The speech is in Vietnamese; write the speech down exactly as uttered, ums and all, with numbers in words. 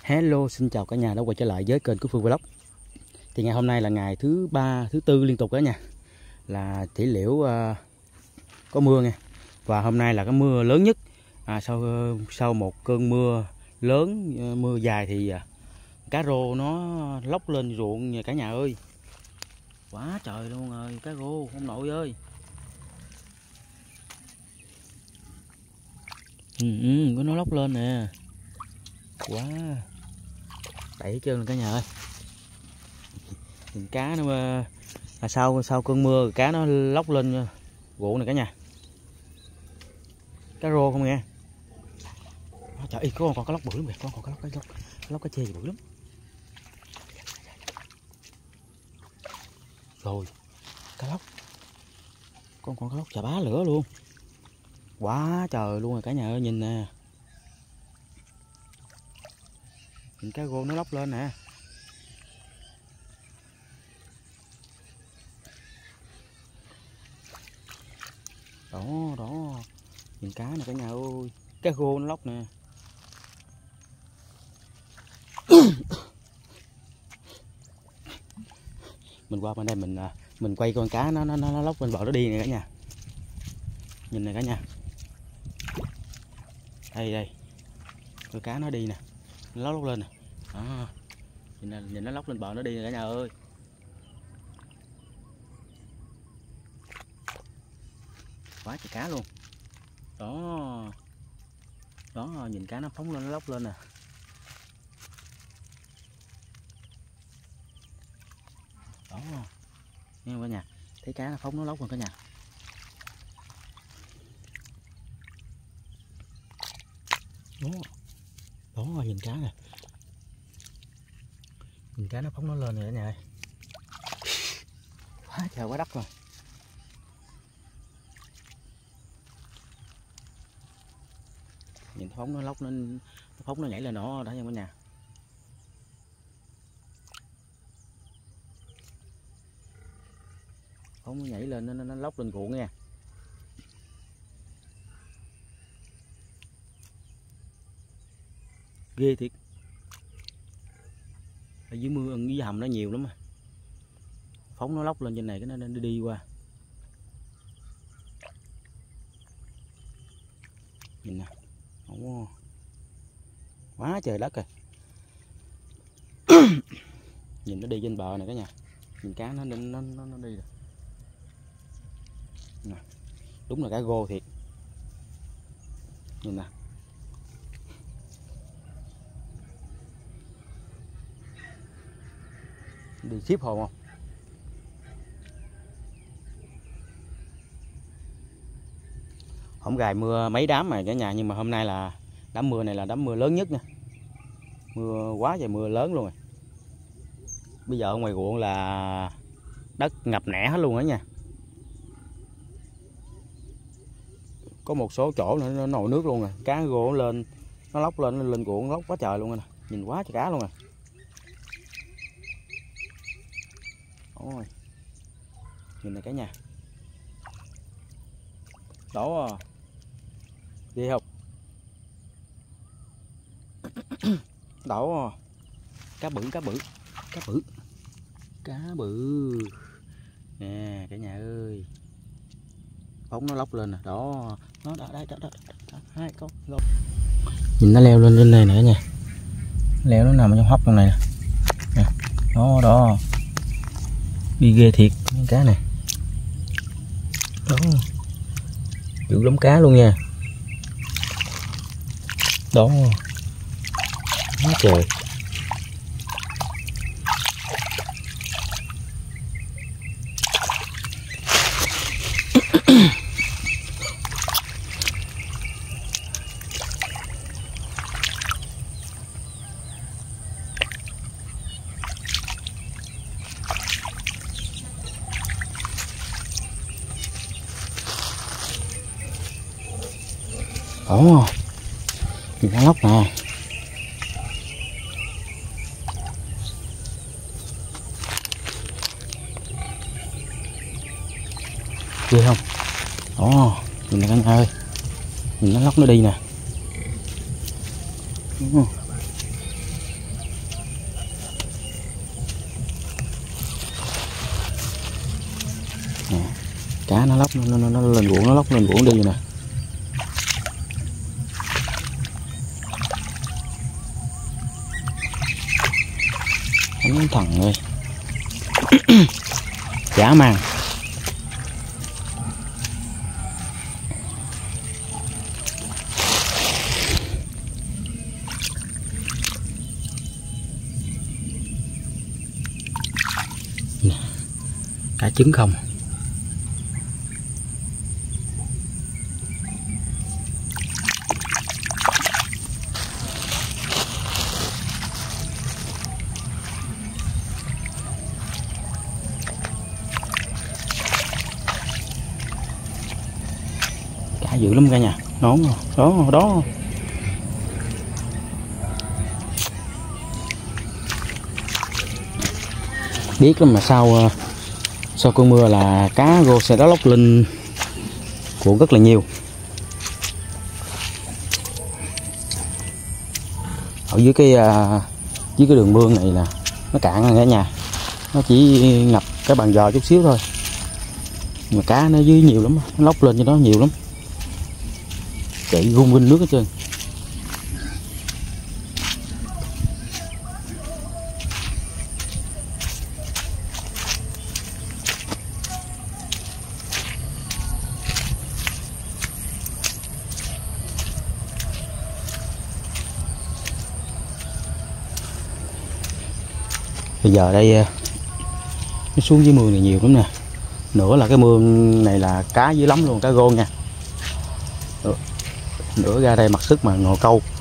Hello, xin chào cả nhà đã quay trở lại với kênh của Phương Vlog. Thì ngày hôm nay là ngày thứ ba, thứ tư liên tục đó nha. Là thủy liễu uh, có mưa nha. Và hôm nay là cái mưa lớn nhất. À, sau sau một cơn mưa lớn, uh, mưa dài thì uh, cá rô nó lóc lên ruộng nha cả nhà ơi. Quá trời luôn rồi, cá rô ông nội ơi. Ừ, ừ, nó lóc lên nè. Quá đẩy trơn cả nhà ơi. Nhìn cá nó là sau sau cơn mưa cá nó lóc lên ruộng này cả nhà. Cá rô không nghe. Trời ơi, có con cá lóc bự lắm kìa, con còn cá lóc cá lóc cá lóc cá chê bự lắm. Rồi, cá lóc. Con con cá lóc chà bá lửa luôn. Quá trời luôn rồi cả nhà ơi, nhìn nè. Nhìn cá rô nó lóc lên nè. Đó, đó. Nhìn cá nè cả nhà ơi. Cá rô nó lóc nè. Mình qua bên đây mình mình quay con cá nó nó nó lóc bên bờ nó đi nè cả nhà. Nhìn này cả nhà. Đây đây. Con cá nó đi nè. Nó lóc lên nè. Đó. Nhìn, này, nhìn nó lóc lên bờ nó đi nè cả nhà ơi. Quá trời cá luôn. Đó. Đó, nhìn cá nó phóng lên nó lóc lên nè. Đó. Nghe không cả nhà? Thấy cá nó phóng nó lóc lên cả nhà. Đó. Đó, nhìn cá nè. Nhìn cá nó phóng nó lên nè cả nhà ơi. Quá trời quá đất rồi. Nhìn phóng nó lóc lên, nó phóng nó nhảy lên nó đã nha cả nhà. Phóng nó nhảy lên nó, nó, nó lóc lên ruộng nha. Ghê thiệt. Ở dưới mưa dưới hầm nó nhiều lắm mà. Phóng nó lóc lên trên này cái nó, nó đi qua. Nhìn nè. Ồ. Quá trời đất rồi. Nhìn nó đi trên bờ này cả nhà. Nhìn cá nó nó nó, nó đi rồi. Nè. Đúng là cá rô thiệt. Nhìn nè. Đi ship hồn không? Hôm gài mưa mấy đám mà cả nhà, nhưng mà hôm nay là đám mưa này là đám mưa lớn nhất nha. Mưa quá trời mưa lớn luôn rồi. Bây giờ ở ngoài ruộng là đất ngập nẻ hết luôn đó nha. Có một số chỗ nữa nó nồi nước luôn rồi, cá rô lên, nó lóc lên nó lên ruộng lóc quá trời luôn nè. Nhìn quá trời cá luôn rồi. Ôi. Nhìn này cả nhà. Đó. Ghê không? Đó. Cá bự, cá bự. Cá bự. Cá bự. Nè cả nhà ơi. Phóng nó lóc lên nè. Đó. Nó đó, đây, đó, đó, đó. Hai con. Đó. Nhìn nó leo lên trên này nè cả nhà. Leo nó nằm trong hốc trong này nè. Đó, đó. Đi ghê thiệt cá này. Đó. Dữ lắm cá luôn nha. Đó. Quá trời. Ồ, nhìn cá lóc nè. Ghê không? Ồ, nhìn này cả nhà ơi. Nhìn nó lóc nó đi nè. Cá nó lóc nó, nó, nó lên ruộng, nó lóc lên ruộng đi rồi nè. Đánh thằng ơi. Chả mang. Cá trứng không. Cá dữ lắm cả nhà. Đó đó đó. Biết lắm mà sao sau cơn mưa là cá rô sẽ đó lóc lên cuộn rất là nhiều. Ở dưới cái dưới cái đường mương này là nó cạn rồi cả nhà, nó chỉ ngập cái bàn giò chút xíu thôi mà cá nó dưới nhiều lắm, nó lóc lên cho nó nhiều lắm, chạy rung rinh nước hết trơn. Bây giờ đây nó xuống dưới mương này nhiều lắm nè. Nữa là cái mương này là cá dữ lắm luôn, cá rô nha. Nữa ra đây mặc sức mà ngồi câu.